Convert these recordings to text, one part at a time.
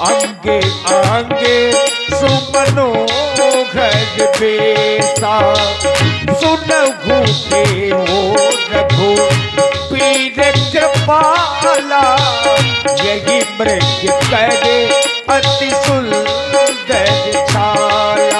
अंगे अंगे सुमनोहर बेसा सुन घूटे हो रघु पीर कृपाला यही मृग करे अति सुंदर छाला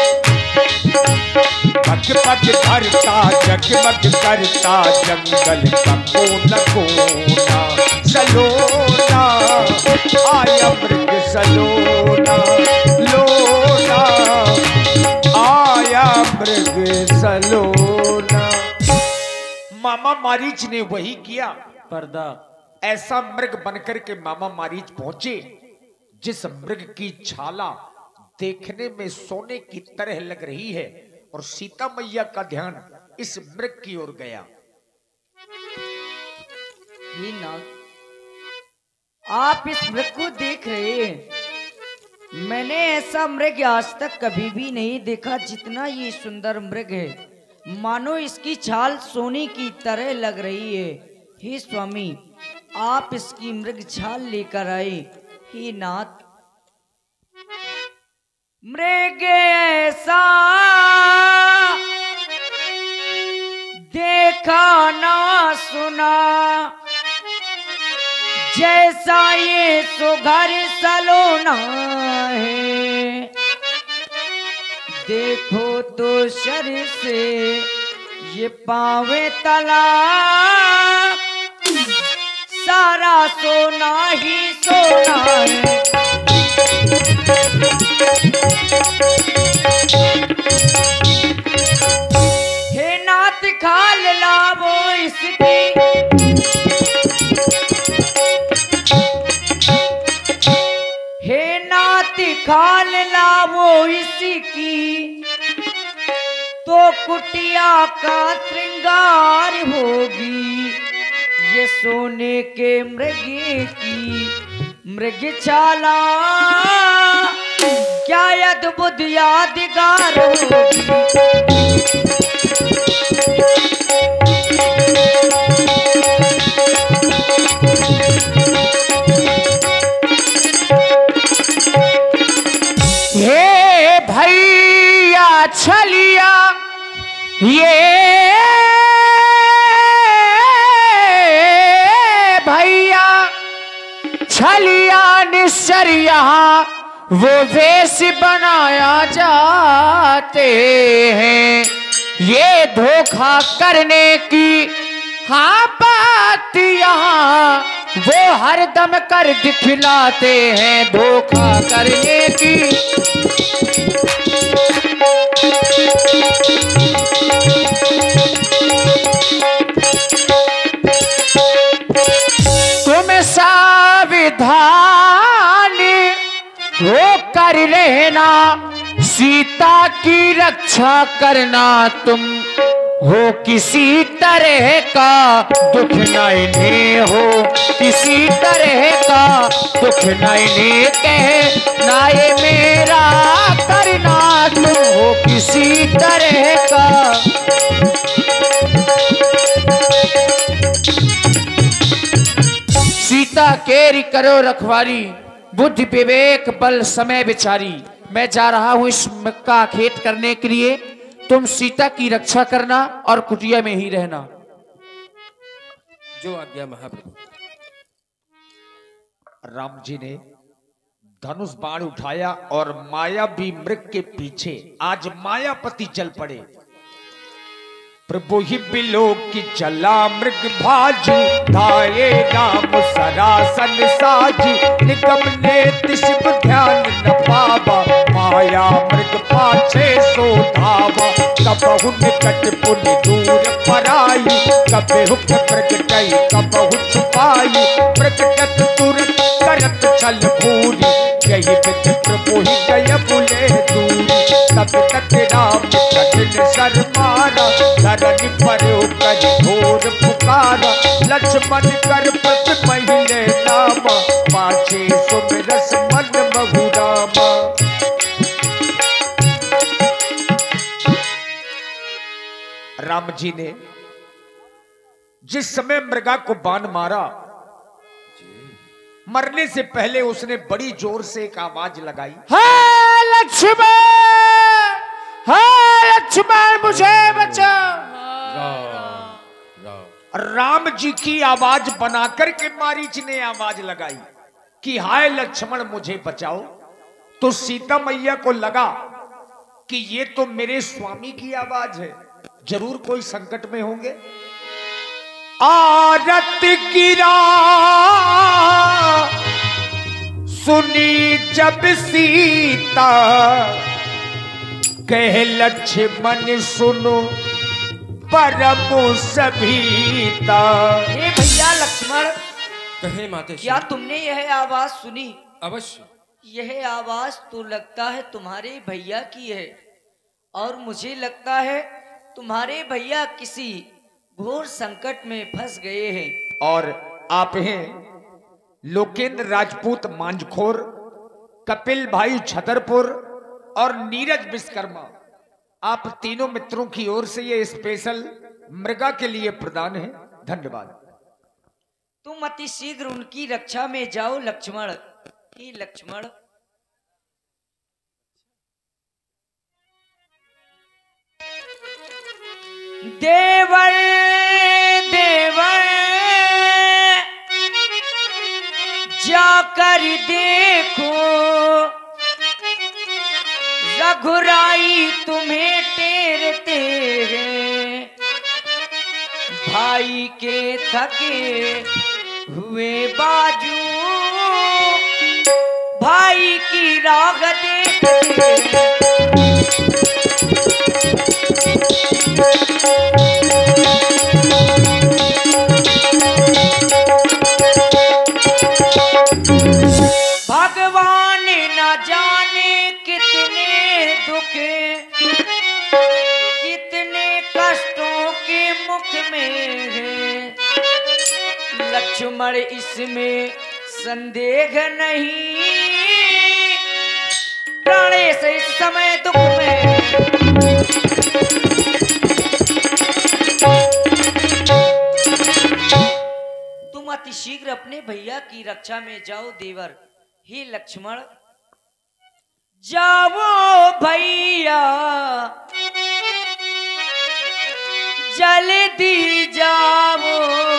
पग धरता जगमग करता जंगल का कोना कोना सलोना आया मृग सलोना लोना आया मृग सलोना। मामा मारीच ने वही किया पर्दा। ऐसा मृग बनकर के मामा मारीच पहुंचे जिस मृग की छाला देखने में सोने की तरह लग रही है और सीता मैया का ध्यान इस मृग की ओर गया। ये नाग, आप इस मृग को देख रहे हैं। मैंने ऐसा मृग आज तक कभी भी नहीं देखा जितना ये सुंदर मृग है। मानो इसकी छाल सोने की तरह लग रही है। हे स्वामी, आप इसकी मृग छाल लेकर आए। हे नाथ, मृग ऐसा देखा ना सुना, जैसा ये सुघर सलोना है। देखो तो शर से ये पावे तला, सारा सोना ही सोना है। हे नाथ, खाल लावो इसकी, हे नाथ खाल लावो इसकी, तो कुटिया का श्रृंगार होगी। ये सोने के मृग की मृग छाला क्या अद्भुत यादगार होगी। हे भैया छलिया ये भैया छलिया निश्चर यहाँ वो वेश बनाया जाते हैं। ये धोखा करने की हाँ बात यहाँ वो हर दम कर दिखलाते हैं। धोखा करने की तुम सावधान हो कर रहना, सीता की रक्षा करना। तुम हो किसी तरह का दुख न इन्हें, हो किसी तरह का दुख न इन्हें कहना ये मेरा करना। तुम हो किसी तरह का सीता केरी करो रखवारी, बुद्धि विवेक बल समय विचारी। मैं जा रहा हूं इस मक्का खेत करने के लिए, तुम सीता की रक्षा करना और कुटिया में ही रहना। जो आज्ञा महाप्रभु। राम जी ने धनुष बाण उठाया और माया भी मृग के पीछे आज मायापति चल पड़े। प्रभु ही बिलो की चला मृग भाजी, धाये राम सरासन साजी। निगम ने शिव ध्यान न पावा, माया मृग पाछे सो धावा। कबहु निकट पुनि दूर पराई, कबे हुक प्रगटई कबहु छुपाई। प्रगटत तुरंत करत छल भूरी, यही विधि प्रभु ही गय बुले दूरी। तब तक राम कठिन सर मारा, धरनी पर कर घोर पुकारा। लक्ष्मण कर पथ महिले नामा, पाछे सुमिरस मन बहुरामा। राम जी ने जिस समय मृगा को बाण मारा, मरने से पहले उसने बड़ी जोर से एक आवाज लगाई, हाय लक्ष्मण, हाय लक्ष्मण मुझे बचाओ। राम जी की आवाज बनाकर के मारीच ने आवाज लगाई कि हाय लक्ष्मण मुझे बचाओ। तो सीता मैया को लगा कि ये तो मेरे स्वामी की आवाज है, जरूर कोई संकट में होंगे। आरत गिरा सुनी जब सीता, कह लक्ष्मण सुनो परम सभीता। हे भैया लक्ष्मण, कहे माते क्या तुमने यह आवाज सुनी? अवश्य। यह आवाज तो लगता है तुम्हारे भैया की है, और मुझे लगता है तुम्हारे भैया किसी घोर संकट में फंस गए हैं। और आप हैं लोकेंद्र राजपूत मांझखोर, कपिल भाई छतरपुर और नीरज विश्वकर्मा। आप तीनों मित्रों की ओर से ये स्पेशल मृगा के लिए प्रदान है। धन्यवाद। तुम अति शीघ्र उनकी रक्षा में जाओ लक्ष्मण। हे लक्ष्मण, देवर देवर जाकर देखो, रघुराई तुम्हें टेरते हैं, भाई के थके हुए बाजू भाई की राह देखते हैं। भगवान न जाने कितने दुख, कितने कष्टों के मुख में है लक्ष्मण, इसमें संदेह नहीं, प्राणेश इस समय दुख में। तुम अति शीघ्र अपने भैया की रक्षा में जाओ देवर। हे लक्ष्मण, जाओ भैया जल्दी जाओ,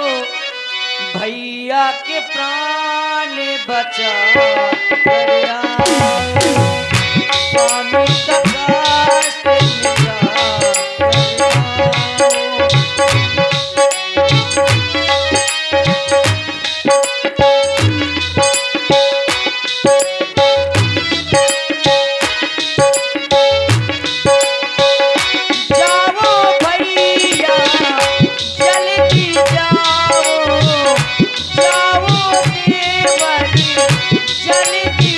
भैया के प्राण बचा कर आओ, स्वामी का कष्ट मिटा कर आओ। चल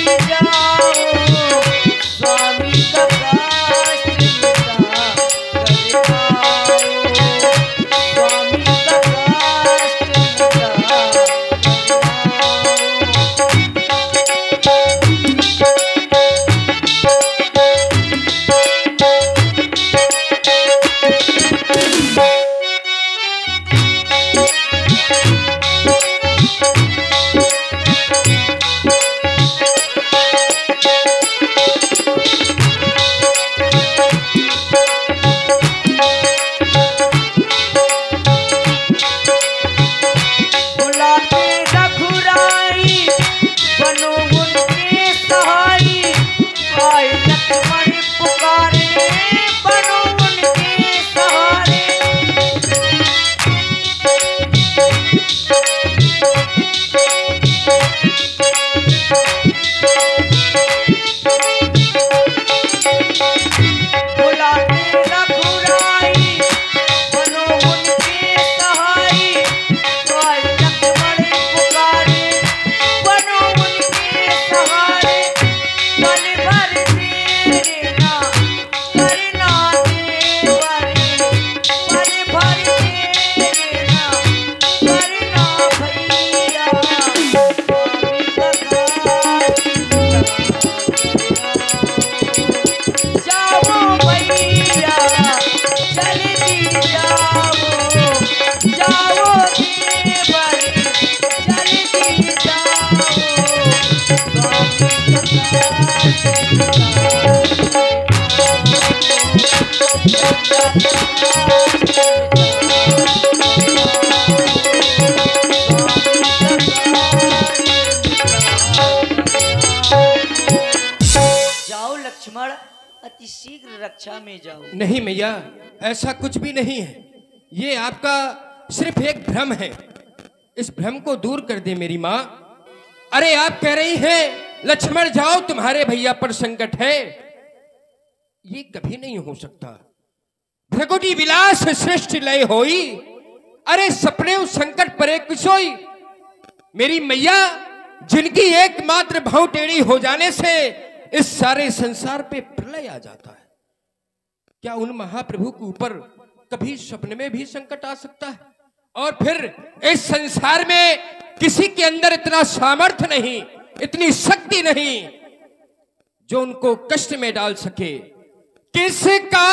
लक्ष्मण अति शीघ्र रक्षा में जाओ। नहीं मैया, ऐसा कुछ भी नहीं है। ये आपका सिर्फ एक भ्रम है। इस भ्रम को दूर कर दे मेरी माँ। अरे आप कह रही हैं लक्ष्मण जाओ, तुम्हारे भैया पर संकट है। ये कभी नहीं हो सकता। भृगुटी विलास सृष्टि लय होई, अरे सपने उस संकट परे किसोई। मेरी मैया, जिनकी एकमात्र भाव टेढ़ी हो जाने से इस सारे संसार पे प्रलय आ जाता है, क्या उन महाप्रभु के ऊपर कभी सपने में भी संकट आ सकता है? और फिर इस संसार में किसी के अंदर इतना सामर्थ्य नहीं, इतनी शक्ति नहीं जो उनको कष्ट में डाल सके। किसका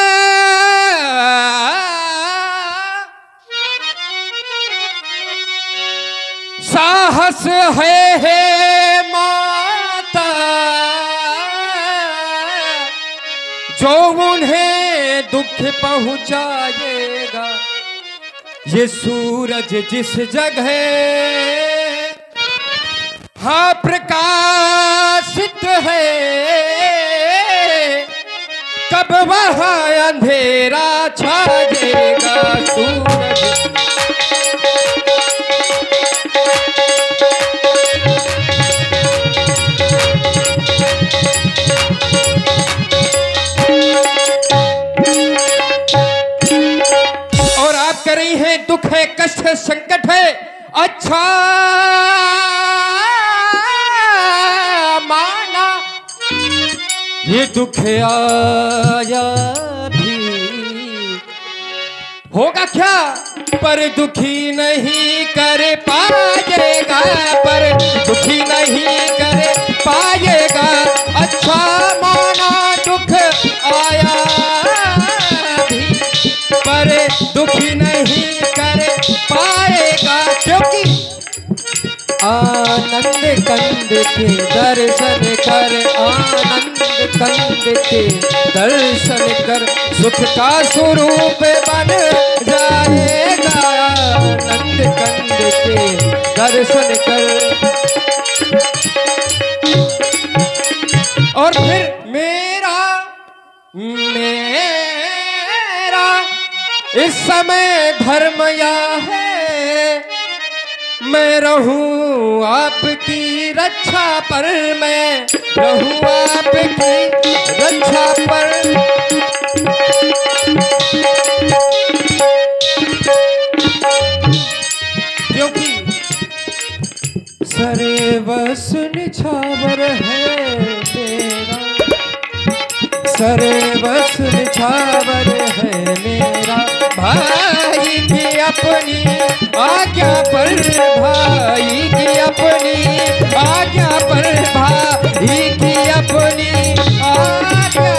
साहस है माता, जो उन्हें दुख पहुंचाएगा। ये सूरज जिस जगह हाँ प्रकाशित है, कब वहां अंधेरा छाएगा। सूरज कर रही है, दुख है, कष्ट है, संकट है। अच्छा माना ये दुख आया भी होगा क्या, पर दुखी नहीं कर पाएगा, पर दुखी नहीं कर पाएगा। अच्छा माना दुख आया भी, पर दुखी नहीं कर पाएगा। क्योंकि आनंद कंद के दर्शन कर, आनंद कंद के दर्शन कर, सुख का स्वरूप बन जाएगा। आनंद कंद के दर्शन कर। और फिर मेरा इस समय धर्म या है, मैं रहूं आपकी रक्षा पर, मैं रहूं आपकी रक्षा पर। क्योंकि सरे बस निछावर है मेरा, सरे बस निछावर है मेरा। भाई की अपनी आज्ञा पर, भाई की अपनी आज्ञा पर, भाई की अपनी आज्ञा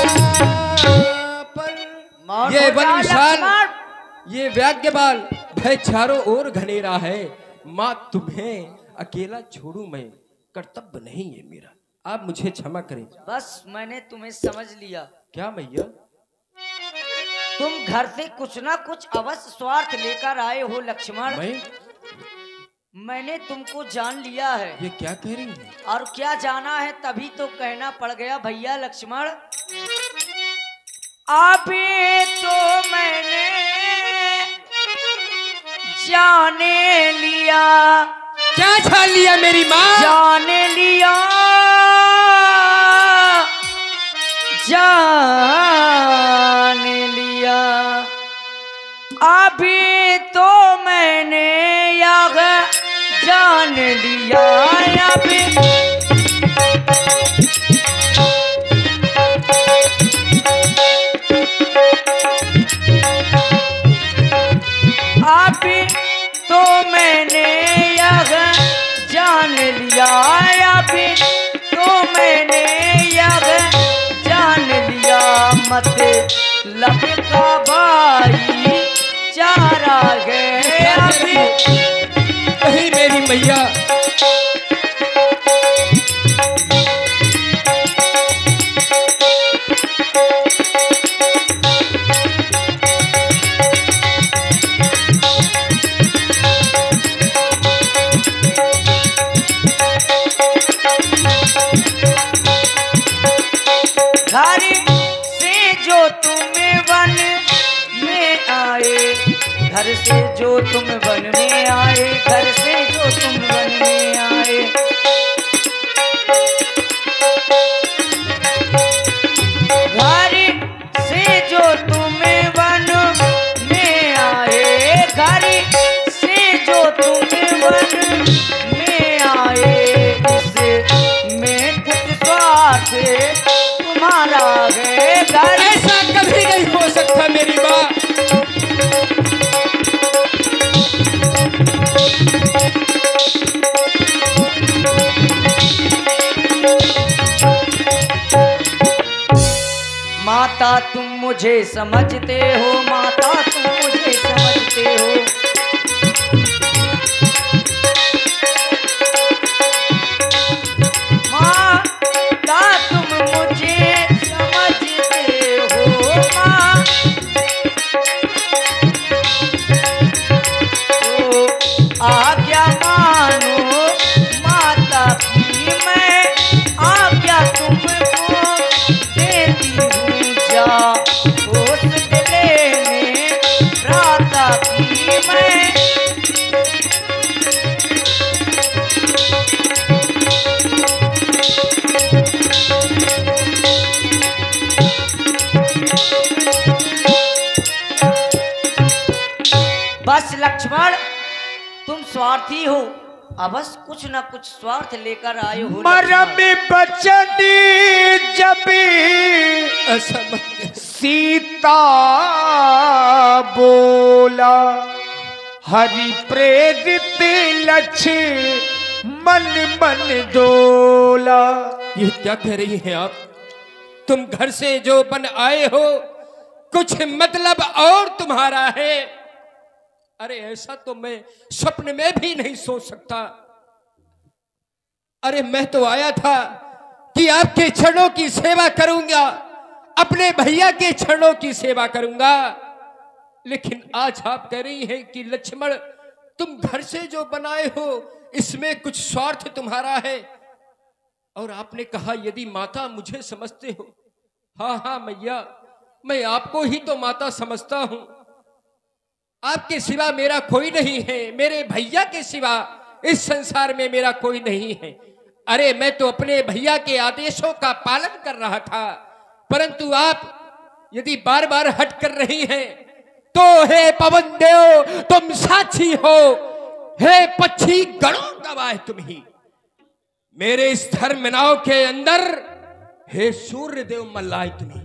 पर। ये वन विशाल, ये व्याज्ञबाल भय चारों ओर घनेरा है। माँ तुम्हें अकेला छोड़ू मैं, कर्तव्य नहीं है मेरा। आप मुझे क्षमा करें। बस मैंने तुम्हें समझ लिया। क्या मैया? तुम घर से कुछ ना कुछ अवश्य स्वार्थ लेकर आए हो लक्ष्मण। मैंने तुमको जान लिया है। ये क्या कह रही है? और क्या जाना है, तभी तो कहना पड़ गया भैया लक्ष्मण। अभी तो मैंने जाने लिया। क्या जान लिया मेरी माँ? जाने लिया, जान लिया। अभी तो मैंने यह जान लिया। अभी अभी तो मैंने यह जान लिया। अभी तो मैंने यह जान लिया। मत लपका भाई चारा गए। अभी कहीं मेरी मैया जो तुम वन में आए, घर से जो तुम वन में आए। घर से जो तुम वन में आए, घर से जो तुम वन में आए, इसमें कुछ स्वार्थ तुम्हारा है। घर ऐसा कभी नहीं हो सकता मेरी माँ। माता तुम मुझे समझते हो, माता तुम मुझे समझते हो। माता तुम मुझे समझते हो, माँ तो आज्ञा मानो माता की, मैं आज्ञा तुमको देती हूँ। जा उस दिले में प्राता की मैं, बस लक्ष्मण तुम स्वार्थी हो, अवश्य कुछ न कुछ स्वार्थ लेकर आए हो। मरम बचन जब ऐसा मत कह। सीता बोला, हरि प्रेरित लक्ष्मण मन डोला। ये क्या कह रही हैं आप? तुम घर से जो बन आए हो कुछ मतलब और तुम्हारा है। अरे ऐसा तो मैं स्वप्न में भी नहीं सोच सकता। अरे मैं तो आया था कि आपके चरणों की सेवा करूंगा, अपने भैया के चरणों की सेवा करूंगा, लेकिन आज आप कह रही हैं कि लक्ष्मण तुम घर से जो बनाए हो इसमें कुछ स्वार्थ तुम्हारा है। और आपने कहा यदि माता मुझे समझते हो। हाँ हाँ मैया, मैं आपको ही तो माता समझता हूं। आपके सिवा मेरा कोई नहीं है, मेरे भैया के सिवा इस संसार में मेरा कोई नहीं है। अरे मैं तो अपने भैया के आदेशों का पालन कर रहा था, परंतु आप यदि बार बार हट कर रही हैं तो हे पवन देव तुम साक्षी हो, हे पक्षी गणों गवाह तुम ही। मेरे इस धर्म नाव के अंदर हे सूर्य देव मल्लाय तुम्ही।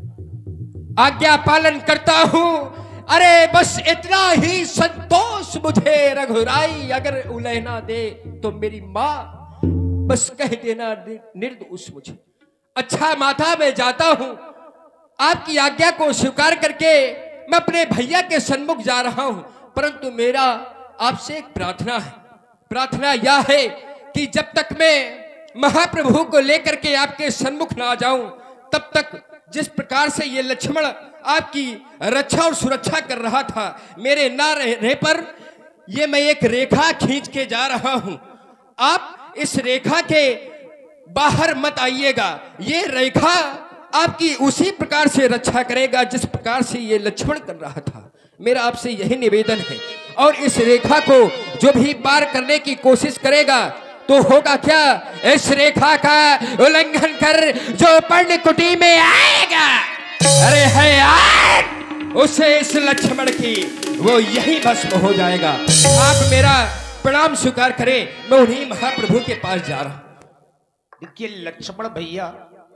आज्ञा पालन करता हूं। अरे बस इतना ही संतोष मुझे रघुराई, अगर उलहना दे तो मेरी माँ बस कह देना निर्दोष मुझे। अच्छा माता मैं जाता हूं, आपकी आज्ञा को स्वीकार करके मैं अपने भैया के सन्मुख जा रहा हूं, परंतु मेरा आपसे एक प्रार्थना है। प्रार्थना यह है कि जब तक मैं महाप्रभु को लेकर के आपके सन्मुख ना जाऊं तब तक जिस प्रकार से ये लक्ष्मण आपकी रक्षा और सुरक्षा कर रहा था, मेरे ना रहने पर ये मैं एक रेखा खींच के जा रहा हूं। आप इस रेखा के बाहर मत आइएगा। ये रेखा आपकी उसी प्रकार से रक्षा करेगा जिस प्रकार से ये लक्ष्मण कर रहा था। मेरा आपसे यही निवेदन है। और इस रेखा को जो भी पार करने की कोशिश करेगा तो होगा क्या, इस रेखा का उल्लंघन कर जो पर्ण कुटी में आएगा, अरे है आज उसे इस लक्ष्मण की वो यही भस्म हो जाएगा। आप मेरा प्रणाम स्वीकार करें, मैं उन्हीं महाप्रभु के पास जा रहा हूं। देखिए लक्ष्मण भैया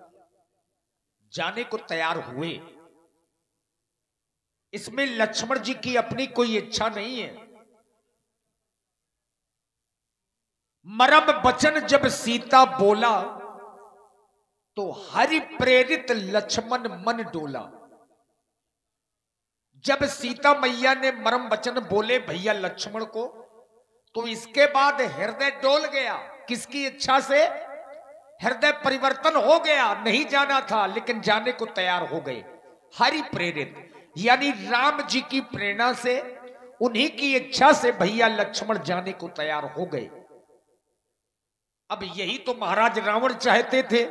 जाने को तैयार हुए। इसमें लक्ष्मण जी की अपनी कोई इच्छा नहीं है। मरम वचन जब सीता बोला तो हरि प्रेरित लक्ष्मण मन डोला। जब सीता मैया ने मरम वचन बोले भैया लक्ष्मण को, तो इसके बाद हृदय डोल गया। किसकी इच्छा से? हृदय परिवर्तन हो गया। नहीं जाना था लेकिन जाने को तैयार हो गए। हरि प्रेरित यानी राम जी की प्रेरणा से, उन्हीं की इच्छा से भैया लक्ष्मण जाने को तैयार हो गए। अब यही तो महाराज रावण चाहते थे।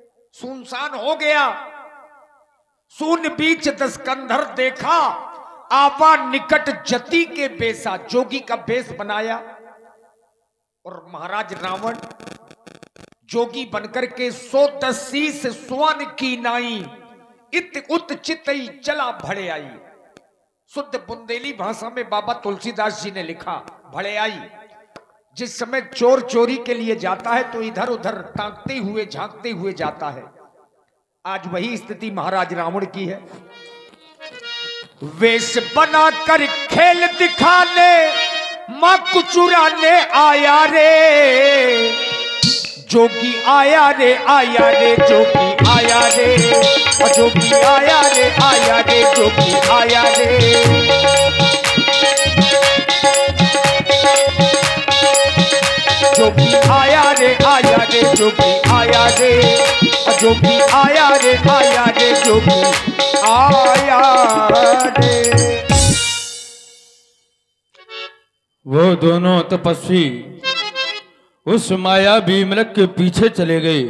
सुनसान हो गया, शून्य बीच दस कंधर देखा, आवा निकट जति के बेसा, जोगी का बेस बनाया और महाराज रावण जोगी बनकर के 110 स्वर्ण की नाई इत उत चितई चला भड़े आई। शुद्ध बुंदेली भाषा में बाबा तुलसीदास जी ने लिखा भड़े आई। जिस समय चोर चोरी के लिए जाता है तो इधर उधर ताकते हुए झांकते हुए जाता है। आज वही स्थिति महाराज रावण की है। वेश बनाकर खेल दिखाने मां को चुराने आया रे, जोगी आया रे आया रे, जोगी आया रे, जोगी आया रे आया रे, जोगी आया रे। जोगी आया रे आया रे, जोगी आया रे, जोगी आया रे आया रे, जोगी आया रे। वो दोनों तपस्वी उस मायावी मृग के पीछे चले गए।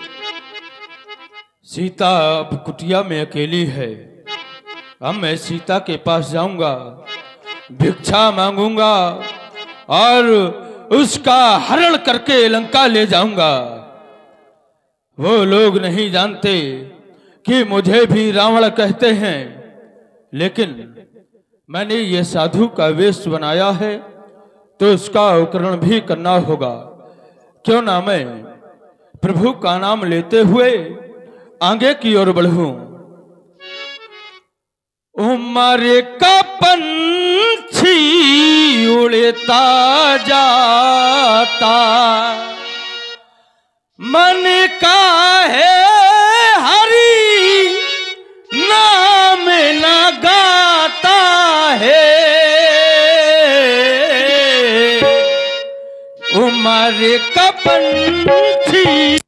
सीता अब कुटिया में अकेली है। अब मैं सीता के पास जाऊंगा, भिक्षा मांगूंगा और उसका हरण करके लंका ले जाऊंगा। वो लोग नहीं जानते कि मुझे भी रावण कहते हैं, लेकिन मैंने ये साधु का वेश बनाया है तो उसका उपकरण भी करना होगा। क्यों ना मैं प्रभु का नाम लेते हुए आगे की ओर बढ़ूं। उमर का पंछी उड़ता जाता, मन का है हरि नाम न गाता है। उमर का पंछी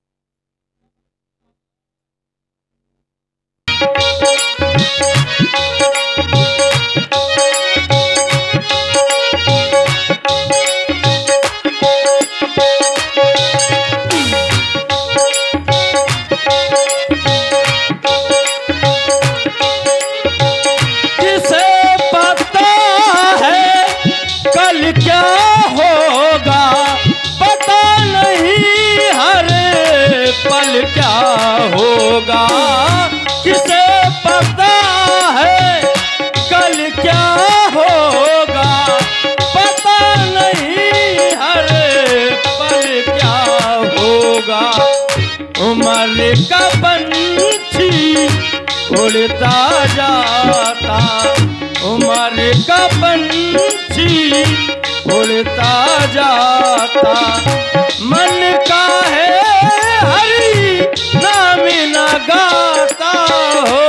क्या होगा, किसे पता है कल क्या होगा, पता नहीं हर पल क्या होगा। उमर का पंछी उड़ता जाता, उमर का पंछी उड़ता जाता, मन का है हरि नाम न गाता हो।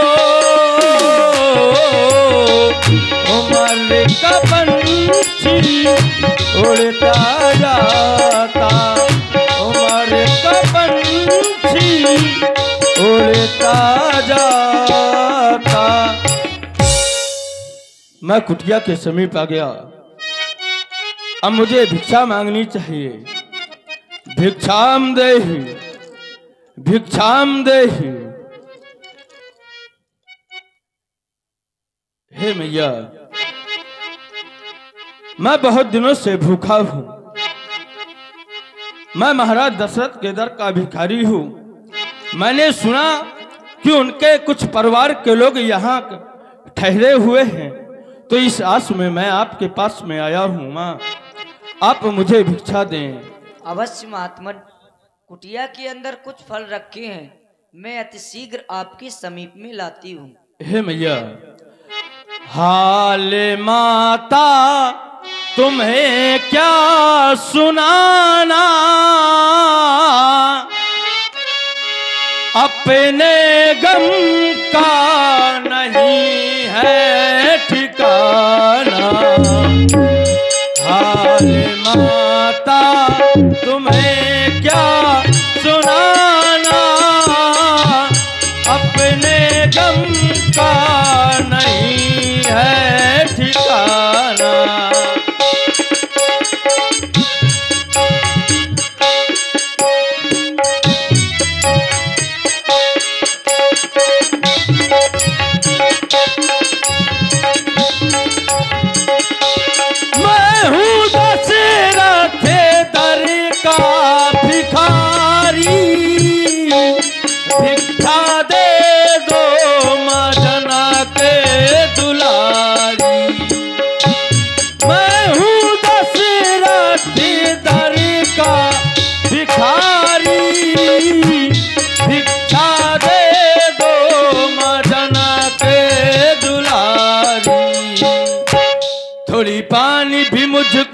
उमर का पंछी उड़ता जाता, उमर का पंछी उड़ता जाता। मैं कुटिया के समीप आ गया। अब मुझे भिक्षा मांगनी चाहिए। भिक्षाम देहि, भिक्षाम देहि। हे मैया, मैं बहुत दिनों से भूखा हूं। मैं महाराज दशरथ के दर का भिखारी हूं। मैंने सुना कि उनके कुछ परिवार के लोग यहाँ ठहरे हुए हैं, तो इस आस में मैं आपके पास में आया हूं। माँ, आप मुझे भिक्षा दें। अवश्य महात्मन, कुटिया के अंदर कुछ फल रखे हैं, मैं अति शीघ्र आपके समीप में लाती हूँ। हे मैया, हाल माता तुम्हें क्या सुनाना, अपने गम का नहीं है ठिकाना। हाल माता तुम्हें क्या सुनाना, अपने गम का नहीं है ठिकाना।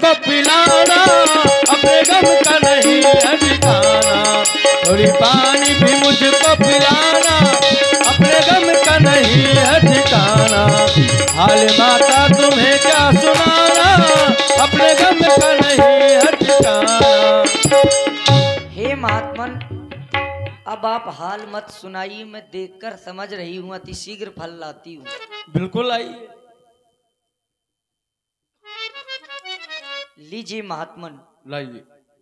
मुझको पिलाना, अपने गम का नहीं है ठिकाना। थोड़ी पानी भी मुझको पिलाना, अपने गम का नहीं है ठिकाना। हाल माता तुम्हें क्या सुनाना, अपने गम का नहीं है ठिकाना। हे महात्मन, अब आप हाल मत सुनाइए, मैं देखकर समझ रही हूँ, अति शीघ्र फल लाती हूँ। बिल्कुल आइए। लीजिए महात्मन। लाइए।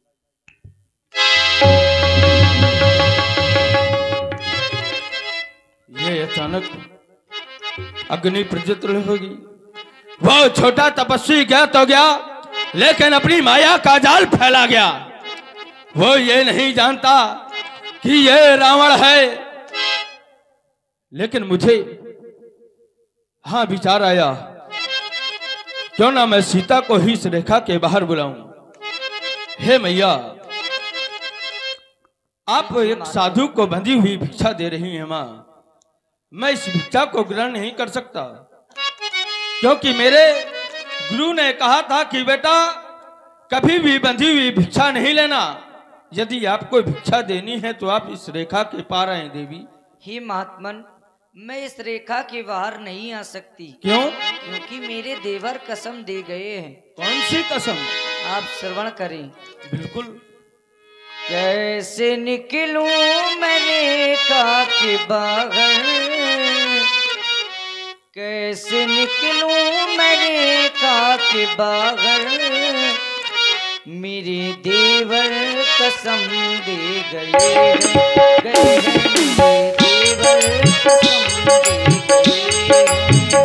ये अचानक अग्नि प्रज्वलित होगी। वो छोटा तपस्वी गया तो गया, लेकिन अपनी माया का जाल फैला गया। वो ये नहीं जानता कि ये रावण है। लेकिन मुझे हाँ विचार आया, क्यों ना मैं सीता को ही इस रेखा के बाहर बुलाऊं। हे मैया, आप एक साधु को बंधी हुई भिक्षा दे रही हैं मां। मैं इस भिक्षा को ग्रहण नहीं कर सकता, क्योंकि मेरे गुरु ने कहा था कि बेटा कभी भी बंधी हुई भिक्षा नहीं लेना। यदि आपको भिक्षा देनी है तो आप इस रेखा के पार आए देवी। हे महात्मन, मैं इस रेखा के बाहर नहीं आ सकती। क्यों? क्योंकि मेरे देवर कसम दे गए हैं। कौन सी कसम? आप श्रवण करें। बिल्कुल। कैसे निकलूं मैं रेखा के बाहर, कैसे निकलूं मैं रेखा के बाहर, मेरे देवर कसम दे गए हैं, गए हैं मेरे देवर कसम दे गए हैं।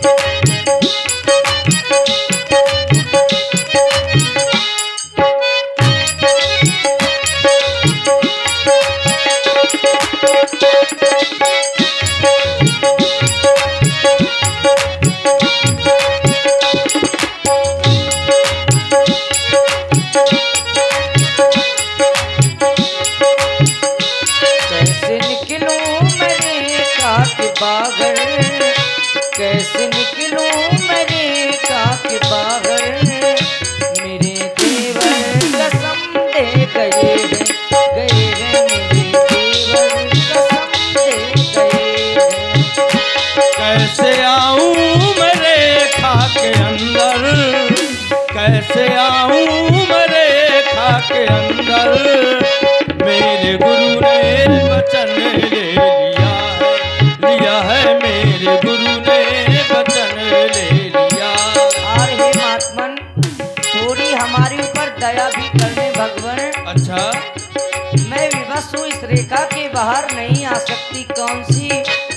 कैसे निकलूं मैं रेखा के बाहर, मेरे देवर कसम दे गए हैं, गए हैं मेरे देवर कसम दे गए हैं। कैसे आऊं मैं रेखा के अंदर, कैसे आऊं मैं रेखा के अंदर, मेरे गुरु ने वचन ले लिया है, मेरे गुरु ने वचन ले लिया। और हे महात्मन, थोड़ी हमारे ऊपर दया भी करने भगवान। अच्छा, मैं विवश हूँ, इस रेखा के बाहर नहीं आ सकती। कौन सी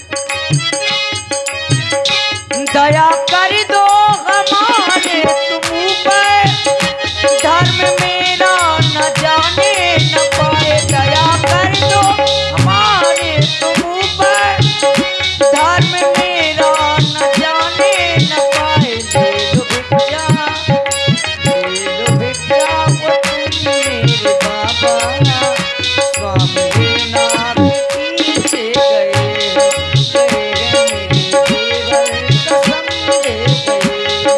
दया कर दो हमारे तुम ऊपर, धर्म मेरा न जाने न पाए। दया कर दो हमारे तुम ऊपर, धर्म मेरा न जाने न पाए। ले लो भिक्षा, ले लो भिक्षा, वो तुम मेरे बाबा स्वामी नाथ पीछे गए हैं, गए हैं मेरे देवर कसम दे गए हैं।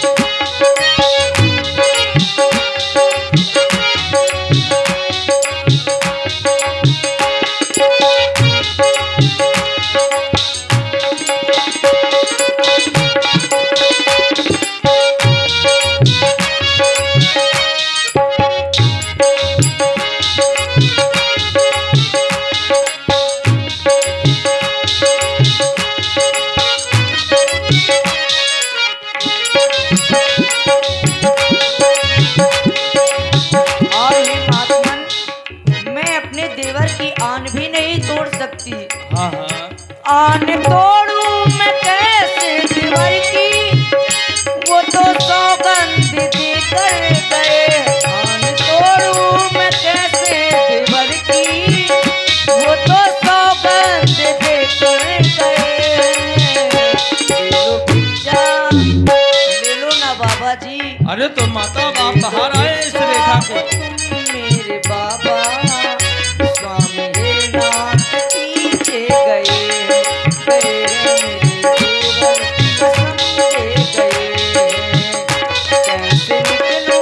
और हे महात्मन, मैं अपने देवर की आन भी नहीं तोड़ सकती। हाँ हाँ, आन तोड़ू मैं कैसे देवर की, वो तो सौगंध देकर गए। आन तोड़ू मैं कैसे देवर की, वो तो सौगंध देकर गए। ले लो भिक्षा, ले लो ना बाबा जी। अरे तो माता बाप बाहर आए इस रेखा को। मेरे बाबा स्वामी नाथ पीछे गए हैं, गए हैं मेरे देवर कसम दे गए हैं। कैसे निकलूं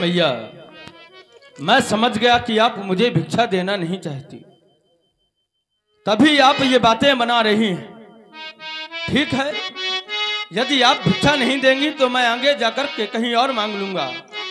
भैया, मैं समझ गया कि आप मुझे भिक्षा देना नहीं चाहती, तभी आप ये बातें बना रही हैं। ठीक है, यदि आप भिक्षा नहीं देंगी तो मैं आगे जाकर के कहीं और मांग लूंगा।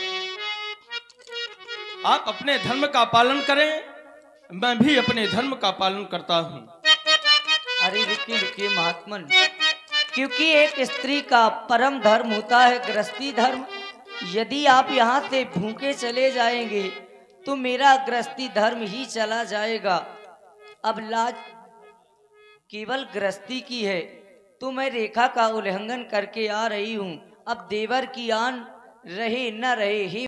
आप अपने धर्म का पालन करें, मैं भी अपने धर्म का पालन करता हूं। अरे रुकिए रुकिए महात्मन, क्योंकि एक स्त्री का परम धर्म होता है गृहस्थी धर्म। यदि आप यहाँ से भूखे चले जाएंगे तो मेरा गृहस्थी धर्म ही चला जाएगा। अब लाज केवल गृहस्थी की है, तो मैं रेखा का उल्लंघन करके आ रही हूँ। अब देवर की आन रहे न रहे, हे